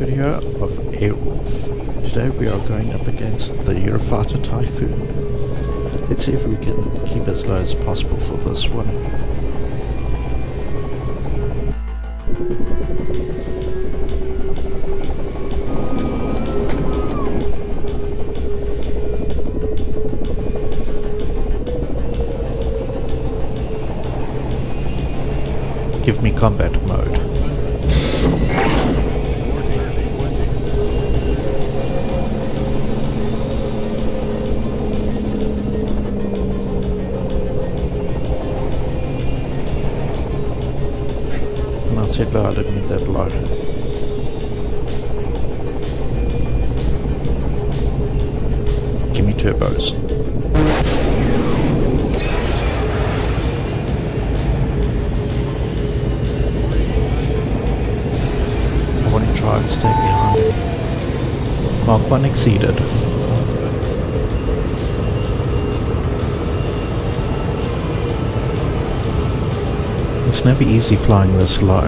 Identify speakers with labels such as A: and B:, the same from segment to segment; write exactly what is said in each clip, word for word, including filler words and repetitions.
A: video of Airwolf. Today we are going up against the Eurofighter Typhoon. Let's see if we can keep as low as possible for this one. Give me combat mode. And I said low, I didn't mean that low. Give me turbos. Try to stay behind him. Mark one exceeded. It's never easy flying this low.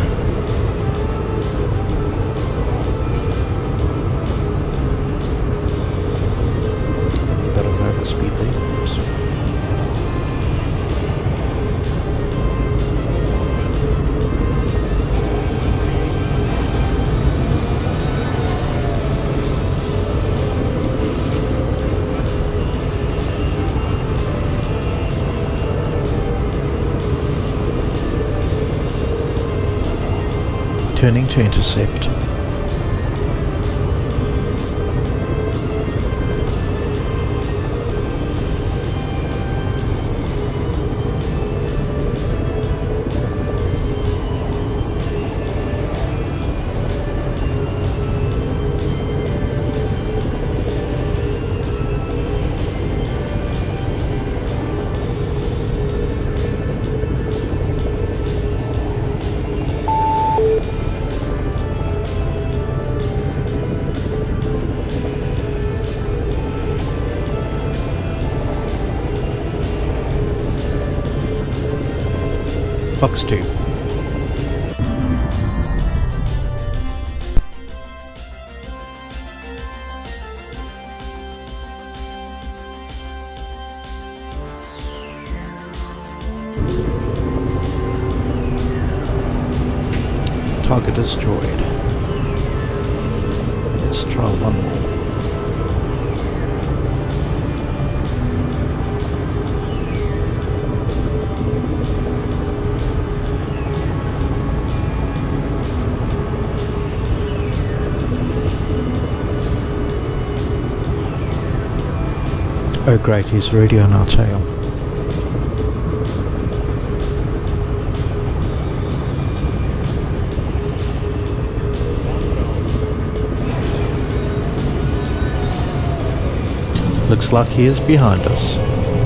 A: Bit of overspeed there. Oops. Turning to intercept. Fox two. Target destroyed. Let's try one more. Oh great, he's already on our tail. Looks like he is behind us.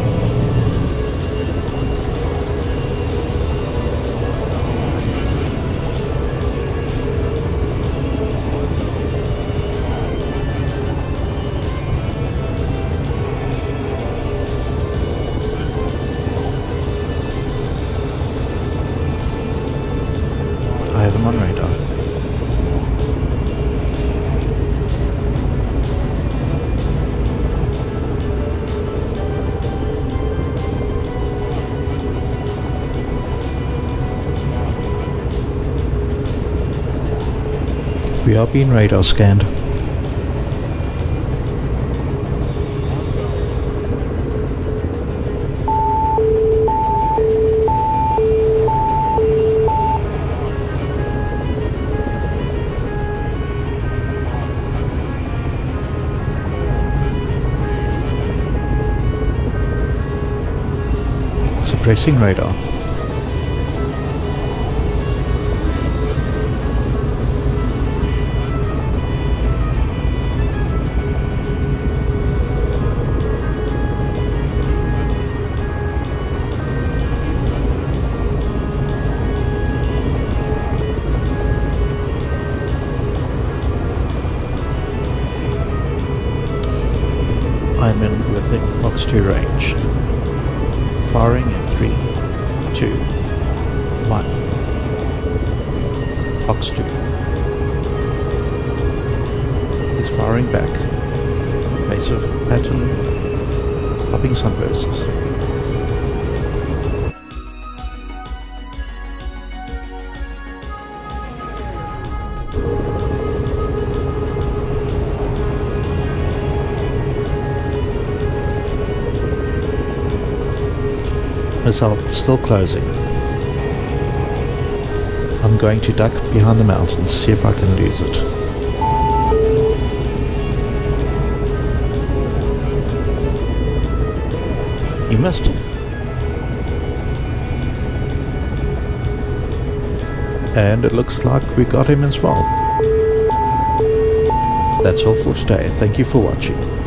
A: I have him on radar. We are being radar scanned. Suppressing radar. I'm in within Fox two range. Firing in three, two, one. Fox two. He's firing back. Evasive pattern. Hopping sunbursts. Missile still closing. I'm going to duck behind the mountains, see if I can lose it. He missed. And it looks like we got him as well. That's all for today. Thank you for watching.